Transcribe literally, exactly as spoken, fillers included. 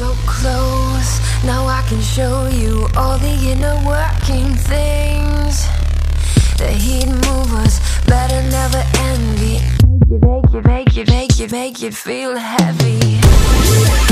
so close, now I can show you all the inner working things. The heat movers, better never envy. Make it, make it, make it, make it, make it feel heavy.